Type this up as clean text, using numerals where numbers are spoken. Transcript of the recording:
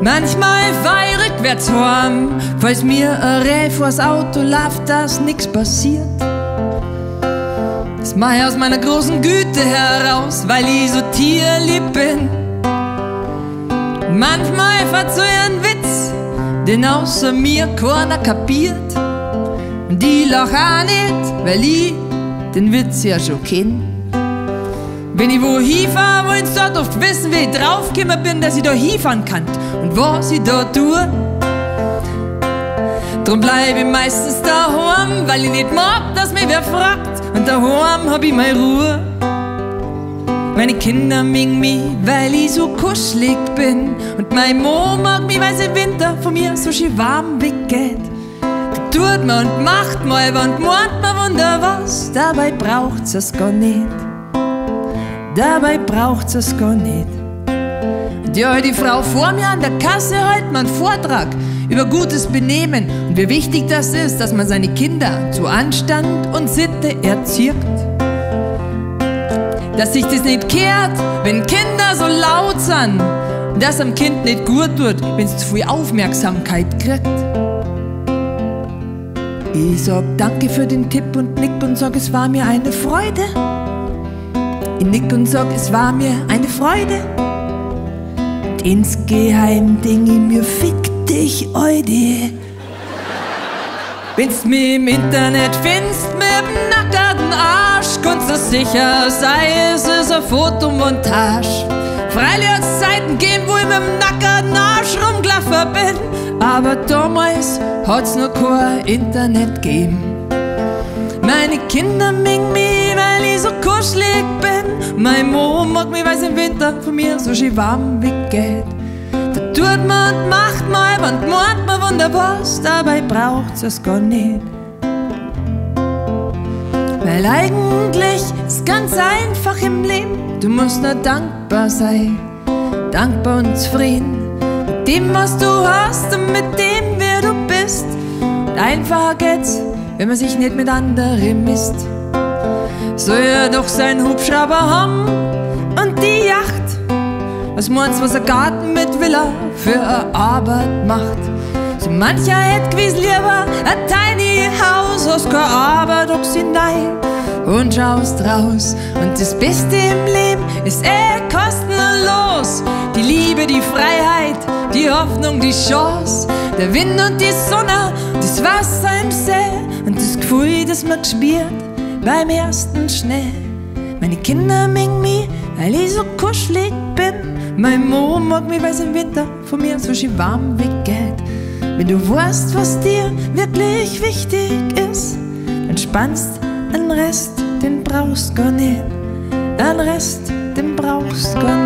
Manchmal fahr ich rückwärts heim, falls mir ein Reh vors Auto läuft, dass nix passiert. Das mach ich aus meiner großen Güte heraus, weil ich so tierlieb bin. Manchmal verzeihe ich einen Witz, den außer mir keiner kapiert. Und ich lach auch nicht, weil ich den Witz ja schon kenn. Wenn ich wo hinfahr, wollen's dort oft wissen, wie ich draufgekommen bin, dass ich da hinfahren kann und was ich da tue. Drum bleib ich meistens daheim, weil ich nicht mag, dass mich wer fragt. Und daheim hab ich meine Ruhe. Meine Kinder mögen mich, weil ich so kuschelig bin. Und meine Mama mag mich, weil sie im Winter von mir so schön warm weggeht. Die tut mir und macht mal und meint mir wunder was. Dabei braucht's es gar nicht. Dabei braucht's es gar nicht. Und ja, die Frau vor mir an der Kasse hält mir einen Vortrag über gutes Benehmen und wie wichtig das ist, dass man seine Kinder zu Anstand und Sitte erzieht. Dass sich das nicht kehrt, wenn Kinder so laut sind, und dass am Kind nicht gut tut, wenn es zu viel Aufmerksamkeit kriegt. Ich sag danke für den Tipp und nick und sag, es war mir eine Freude. Ich nick und sag, es war mir eine Freude. Und insgeheim denk ich mir, fick dich, Eude. Wenn's mich im Internet findest mit'm nackerten Arsch, kannst du sicher sein, es ist eine Fotomontage. Freilich hat's Zeiten gegeben, wo ich mit'm nackerten Arsch rumgelaufen bin, aber damals hat's noch kein Internet gegeben. Meine Kinder mögen mich, weil ich so kuschelig bin. Meine Mama mag mich, weil's im Winter von mir so schön warm weggeht. Da tut man und macht mal und meint man wunderbar, dabei braucht's es gar nicht. Weil eigentlich ist ganz einfach im Leben, du musst nur dankbar sein, dankbar und zufrieden mit dem, was du hast und mit dem, wer du bist. Und einfach geht's, wenn man sich nicht mit anderen misst. Soll er doch seinen Hubschrauber haben und die Yacht. Was meinst du, was ein Garten mit Villa für eine Arbeit macht? So mancher hätt gewiss lieber ein tiny Haus, hast keine Arbeit, hockst hinein und schaust raus. Und das Beste im Leben ist kostenlos. Die Liebe, die Freiheit, die Hoffnung, die Chance, der Wind und die Sonne, das Wasser im See und das Gefühl, das man gespürt beim ersten Schnee. Meine Kinder mögen mich, weil ich so kuschelig bin. Meine Mama mag mich, weil's im Winter von mir so schön warm weggeht. Wenn du weißt, was dir wirklich wichtig ist, dann spannst den Rest, den brauchst gar nicht. Den Rest, den brauchst gar nicht.